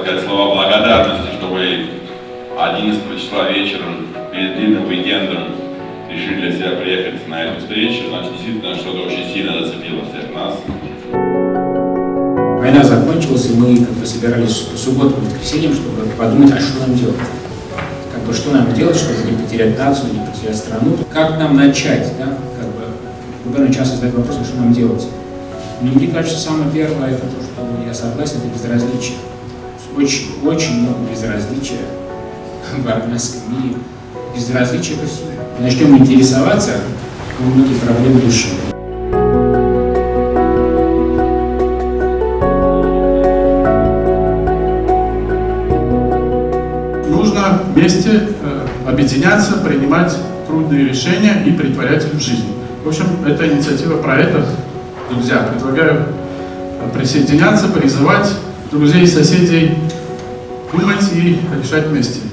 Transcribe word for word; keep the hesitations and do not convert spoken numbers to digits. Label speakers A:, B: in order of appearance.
A: сказать слова благодарности, что вы одиннадцатого числа вечером перед длинным уикендом решили для себя приехать на эту встречу. Значит, действительно, что-то очень сильно зацепило всех нас.
B: Война закончилась, и мы как бы собирались по субботам и воскресеньям, чтобы подумать, а что нам делать. Как бы, что нам делать, чтобы не потерять нацию, не потерять страну. Как нам начать, да? Как бы, губернатор часто задает вопрос, что нам делать. Мне кажется, самое первое, это то, что я согласен, это безразличие. Очень, очень много безразличия в армянском мире. Безразличие ко всему. Начнем интересоваться, мы многие проблемы решим.
C: Нужно вместе э, объединяться, принимать трудные решения и претворять их в жизнь. В общем, это инициатива проекта. Друзья, предлагаю присоединяться, призывать друзей и соседей думать и решать вместе.